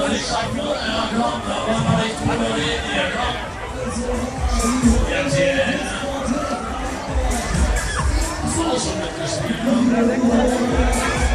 Ich sag nur, er kommt, aber noch nicht über den hier kommt. Jetzt hier. So schon mitgespielt.